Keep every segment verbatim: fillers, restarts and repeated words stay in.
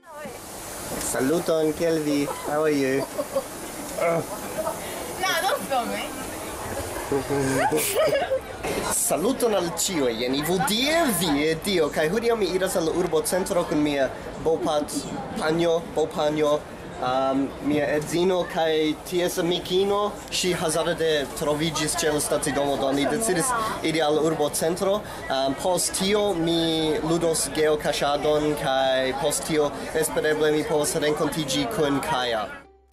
Saluton, Kelvi. How are you? No, don't film me. Saluton al ciui, jen Ivuldie vie dio, kai hodiaŭ mi iras al la urbocentro kun mia bopapanjo, bopanjo, um, mia edzino kai ties amikino, ŝi hazarde troviĝis ĉe la stacidomo, do ni decidis iri al la urbocentro. Um, post tio mi ludos Geokaŝadon kai post tio espereble mi povas renkontiĝi kun Kiah.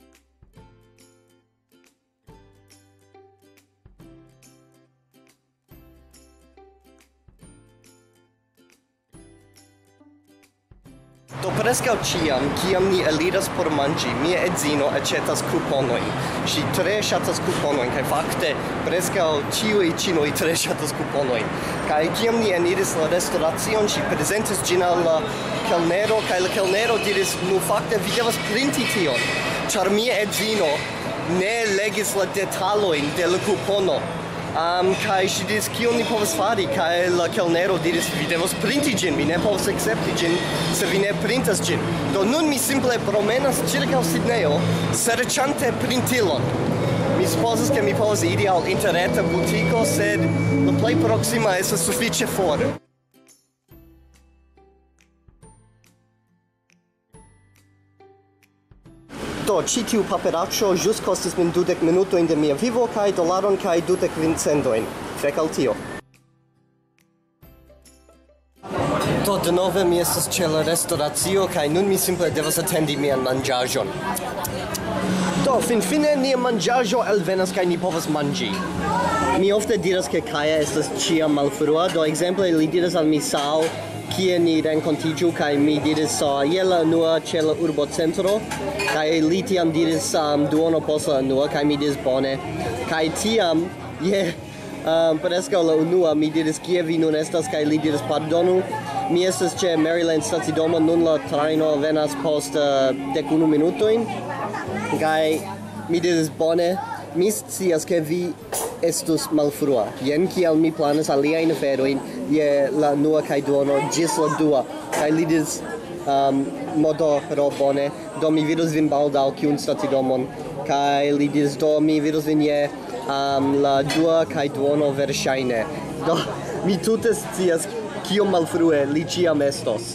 Do preskaŭ ĉiam, kiam ni eliras por manĝi, mia edzino aĉetas kuponojn. Ŝi tre ŝatas kuponojn, kaj fakte preskaŭ ĉiuj ĉinoj tre ŝatas kuponojn. Kaj kiam ni eniris la restoracion, ŝi prezentis ĝin al la kelnero, kaj la kelnero diris: "Nu fakte vi devas printi tion, ĉar mia edzino ne legis la detalojn de la kupono." Um, kai ŝi diris, kion ni povas fari, kaj la kelnero diris: "Vi devas printi ĝin, mi ne povas akcepti ĝin, se vi ne printas ĝin." Do nun mi simple promenas ĉirkaŭ Sidnejo, serĉante printilon. Mi supozas, ke mi povas iri al interreta butiko, sed la plej proksima estas sufiĉe for. Do, ĉi tiu paperaĉo ĵus kostis min dudek minutojn de mia vivo kaj dolaron kaj dudek kvin centojn. Fek al tio. Do, denove mi estas ĉe la restoracio kaj nun mi simple devas atendi mian manĝaĵon. Do, finfine nia manĝaĵo elvenas kaj ni povas manĝi. Mi ofte diras ke Kiah estas ĉiam malfrua, do ekzemple li diras al mi sau kie ni renkontiĝu kaj mi diris uh, je la unua ĉe la urbocentro kaj li tiam diris um, duono post la unua kaj mi diris bone kaj tiam je um, preskaŭ la unua mi diris kie vi nun estas kaj li diris pardonu mi estas ĉe Maryland stacidomo nun la trajno venas post uh, dek unu minutojn kaj mi diris bone mi scias ke vi estus malfrua. Jen kiel mi planas aliajn aferojn je la unua kaj duono ĝis la dua. Kaj li diris um, modoro bone, do mi vidos vin baldaŭ kiun stacidomon. Kaj li diris do mi vidos vin je um, la dua kaj duono verŝajne. Do mi tute scias kiom malfrue li ĉiam estos.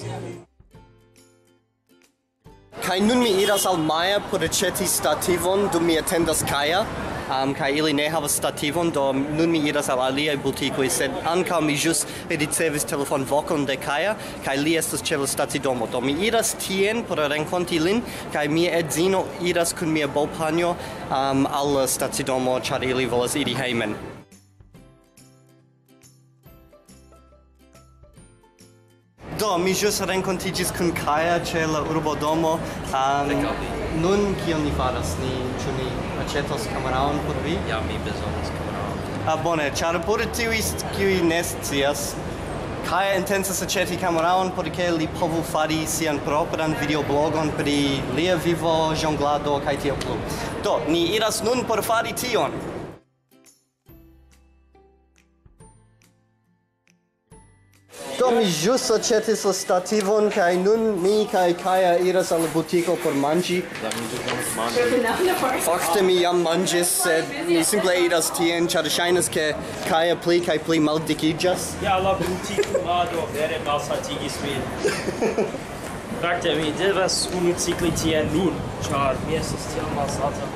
Kaj nun mi iras al Miaj por aĉeti stativon dum mi atendas Kiah. Um, kai ili ne havas stativon, do nun mi iras al aliaj butikoj, sed ankaŭ mi ĵus ricevis telefonvokon de Kiah, kaj li estas ĉe la stacidomo. Do mi iras tien por renkonti lin, kaj mia edzino iras kun mia bopanjo um, al la stacidomo, ĉar ili volas iri hejmen. Do, mi ĵus renkontiĝis kun Kiah ĉe la urbodomo. Um, nun kion ni faras? Ni ĉu ni aĉetos kameraon por vi? Ja, mi bezonas kameraon. Ah, bone, ĉar por tiuj, kiuj ne scias, Kiah intencas aĉeti kameraon por ke li povu fari sian propran videoblogon pri lia vivo, ĵonglado kaj tiel plu. Do, ni iras nun por fari tion. Do mi ĵus aĉetis la stativon kaj nun mi kaj Kiah iras al la butiko por manĝi. Fakte mi jam manĝis, sed mi simple iras tien, ĉar ŝajnas ke Kiah pli kaj pli maldikiĝas. Ja, la butikulado vere malsatigis min. Fakte mi devas unucikli tien nun, ĉar mi estas tiel malsata.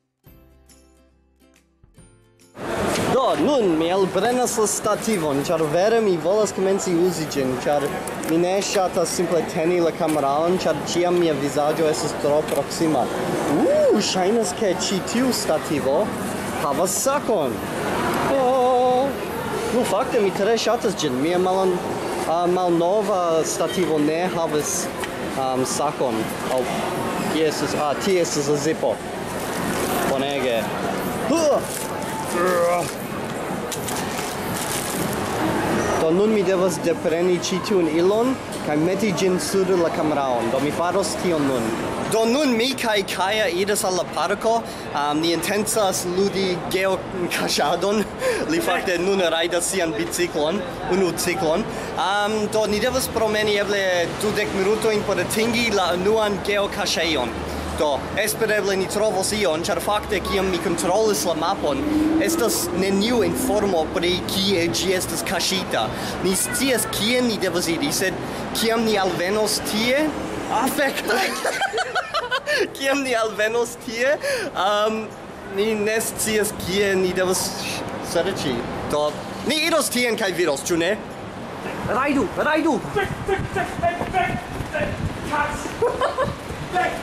Do, nun mi elprenas la stativon, ĉar vere mi volas komenci uzi ĝin, ĉar mi ne ŝatas simple teni la kameraon, ĉar ĉiam mia vizaĝo estas tro proksima. Uh, ŝajnas ke ĉi tiu stativo havas sakon. Oh. Nu, fakte mi tre ŝatas ĝin. Mia malon, uh, malnova stativo ne havas um, sakon. Oh, tie estas, ah, tie estas la zipo. Bonege. Uh. Do Do nun mi devas depreni ĉi tiun ilon kaj meti ĝin sur la kameraon. Do mi faros tion nun. Do nun mi kaj Kiah iras al la parko. Um, ni intencas ludi Geokaŝadon. Li fakte nun rajdas sian biciklon, unu ciklon. Um, do ni devas promeni eble dudek minutojn por atingi la unuan geokaŝejon. Do, espereble ni trovos ion, ĉar fakte kiam mi kontrolis la mapon, estas neniu informo pri kie ĝi estas kaŝita. Ni scias kien ni devas iri, sed kiam ni alvenos tie, ah fek! Kiam ni alvenos tie, um, ni ne scias kie ni devas serĉi. Do, ni iros tien kaj vidos, ĉu ne? Rajdu, rajdu! Fek, fek, fek, fek, fek, fek, kac! Fek!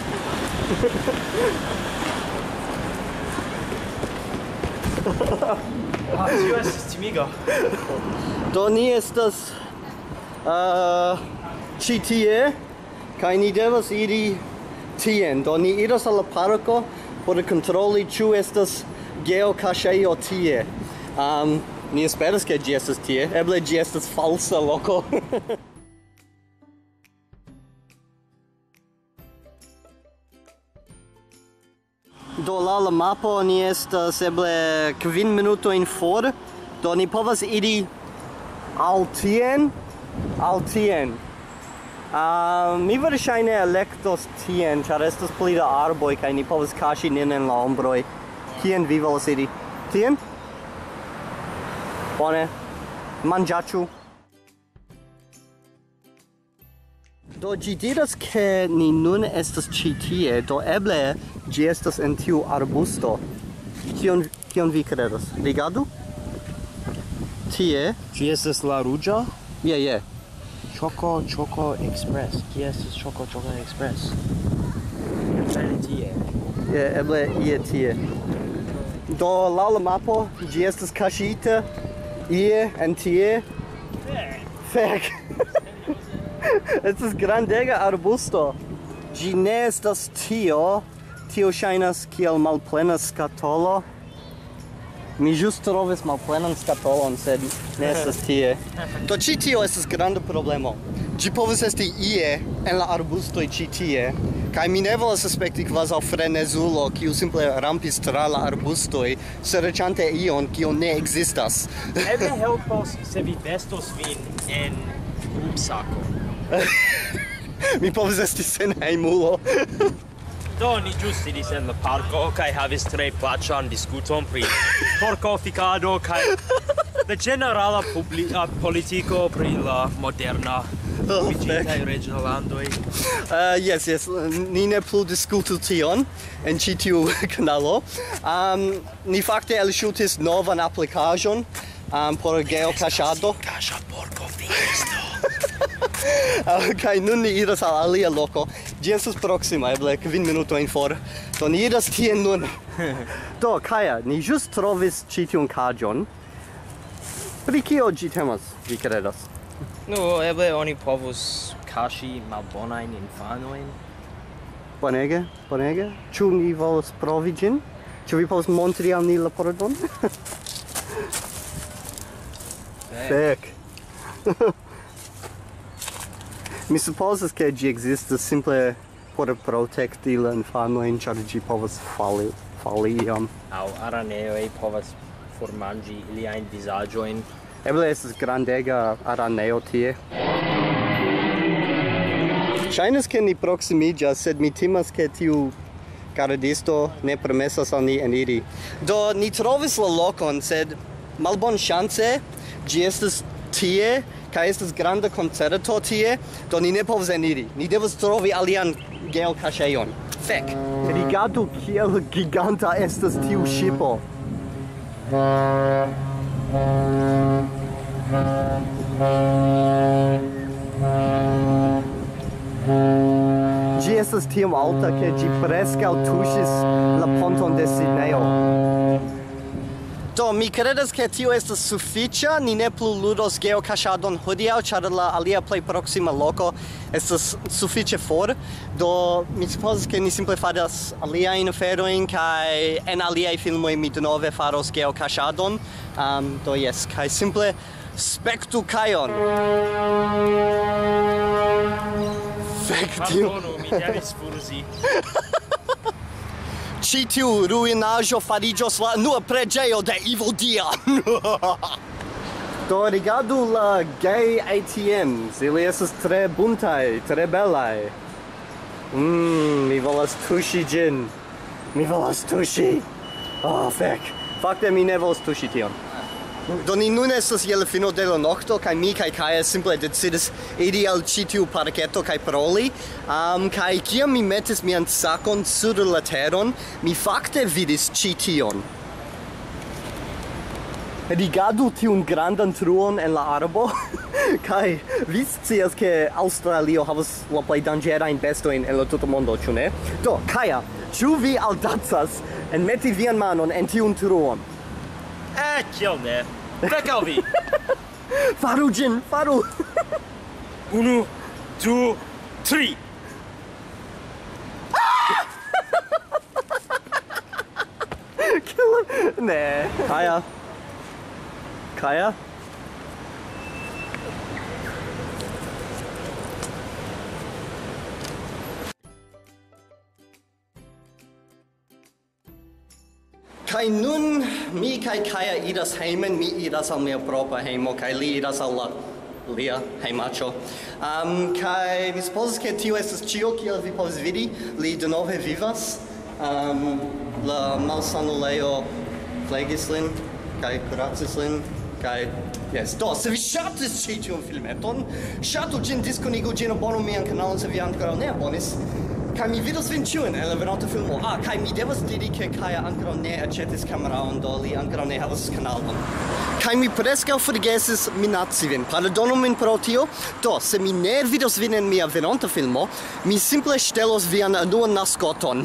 Ah, tio estas timiga. Do ni estas uh, ĉi tie kaj ni devas iri tien. Do ni iras al la parko por kontroli ĉu estas geokaŝejo tie. Um, ni esperas ke ĝi estas tie. Eble ĝi estas falsa loko. Do la la mapo ni estas eble kvin minutojn for. Do ni povas iri al tien, al tien. Uh, mi verŝajne elektos tien, ĉar estas pli da arboj kaj ni povas kaŝi nin en la ombroj. Kien vi volas iri? Tien? Bone. Manĝaĉu. Do ĝi diras ke ni nun estas ĉi tie, do eble ĝi estas en tiu arbusto. Kion kion vi kredas? Rigardu. Tie. Ĝi estas la ruĝa? Je, je. Choco Choco Express. Kie estas Choco Choco Express? Eble tie. Je, eble ie tie. Do laŭ la mapo ĝi estas kaŝita ie en tie. Fek. Estas grandega arbusto. Ĝi ne estas tio. Tio ŝajnas kiel malplena skatolo. Mi ĵus trovis malplenan skatolon, sed ne estas tie. Do ĉi tio estas granda problemo. Ĝi povas esti ie en la arbustoj ĉi tie, kaj mi ne volas aspekti kvazaŭ frenezulo, kiu simple rampis tra la arbustoj, serĉante ion, kio ne ekzistas. Eble helpos se vi vestos vin en rupsako. Mi povas esti senhejmulo. Do ni ĵus sidis en la parko kaj havis tre plaĉan diskuton pri porkofikado kaj la ĝenerala publika politiko pri la moderna unuiĝintaj reĝlandoj. Uh, yes, yes, ni ne plu diskutu tion en ĉi tiu kanalo. Um, ni fakte elŝutis novan aplikaĵon um, por geokaŝado. Kaŝa porkofikisto. Uh, kaj nun ni iras al alia loko. Ĝi estas proksima, eble kvin minutojn for. Do ni iras tien nun. Do, Kiah, ni ĵus trovis ĉi tiun kaĝon. Pri kio ĝi temas, vi kredas? Nu, eble oni povus kaŝi malbonajn infanojn. Bonege, bonege. Ĉu ni volas provi ĝin? Ĉu vi povas montri al ni la pordon? Fek. Mi supozas ke ĝi ekzistas simple por protekti la infanojn, ĉar ĝi povas fali, fali iom. Aŭ araneoj povas formanĝi iliajn vizaĝojn. Eble estas grandega araneo tie. Ŝajnas ke ni proksimiĝas, sed mi timas ke tiu gardisto ne permesas al ni eniri. Do ni trovis la lokon, sed malbonŝance ĝi estas tie. Kaj estas granda koncerto tie, do ni ne povas eniri. Ni devas trovi alian geokaŝejon. Fek! Rigardu kiel giganta estas tiu ŝipo. Ĝi estas tiom alta, ke ĝi preskaŭ tuŝis la ponton de Sidnejo. Do, mi kredas ke tio estas sufiĉa, ni ne plu ludos geokaŝadon hodiaŭ, ĉar la alia plej proksima loko estas sufiĉe for. Do, mi supozas ke ni simple faras aliajn aferojn kaj en aliaj filmoj mi denove faros geokaŝadon. Um, do jes, kaj simple Spektu Kion. Fek tiu. Pardonu, mi devis furzi. Ĉi tiu ruinaĵo fariĝos la nua preĝejo de Evildia. Do rigardu la gay A T Ms. Ili estas tre buntaj, tre belaj. Mmm, mi volas tuŝi ĝin. Mi volas tuŝi. Oh, fek. Fakte mi ne volas tuŝi tion. Do ni nun estas je la fino de la nokto, kaj mi kaj Kiah simple decidis iri al ĉi tiu parketo kaj paroli. Um, kaj kiam mi metis mian sakon sur la teron, mi fakte vidis ĉi tion. Rigardu tiun grandan truon en la arbo. Kaj vi scias ke Aŭstralio havas la plej danĝerajn bestojn en la tuta mondo, ĉu ne? Do, Kiah, ĉu vi aŭdacas enmeti vian manon en tiun truon? Eh, kiel ne? Fek al vi! Faru ĝin, faru! Unu, du, tri! Kill Ne. Kiah. Kiah? Kaj nun mi kaj Kiah iras hejmen, mi iras al mia propra hejmo, kaj li iras al la lia hejmaĉo. Um, kaj mi supozas ke tio estas ĉio, kiel vi povas vidi, li denove vivas. Um, la malsanulejo flegis lin, kaj kuracis lin, kaj yes. Do, se vi ŝatis ĉi tiun filmeton, ŝatu ĝin, diskonigu ĝin, abonu mian kanalon se vi ankoraŭ ne abonis. Kaj mi vidos vin ĉiujn en la venonta filmo. Ah, kaj mi devas diri ke Kiah ankoraŭ ne aĉetis kameraon, do li ankoraŭ ne havas kanalon. Kaj mi preskaŭ forgesis minaci vin. Pardonu min pro tio. Do, se mi ne vidos vin en mia venonta filmo, mi simple ŝtelos vian anuan maskoton.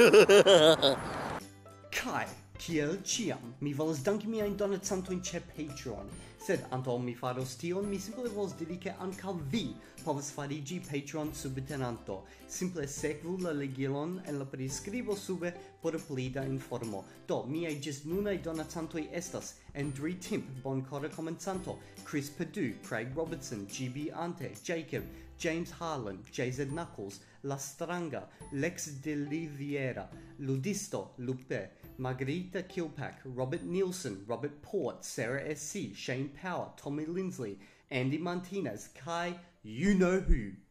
Kaj, kiel ĉiam, mi volas danki miajn donacantojn ĉe Patreon. Sed antaŭ mi faros tion, mi simple volas diri ke ankaŭ vi povas fariĝi Patreon subtenanto. Simple sekvu la ligilon en la priskribo sube por pli da informo. Do, miaj ĝisnunaj donacantoj estas Adri, Timp, Bonkora, Komencanto, Perdue, Craig Robertson, G B Ante, Jacob, James Harland, jzknuckles, LaStranga, Lex de Liviera, Ludisto, Lupe, Margarita Kilpack, Robert Nielsen, Robert Port, Sarah S C, Shane Power, Tommy Lindsley, Andy Martinez, Kai, you know who.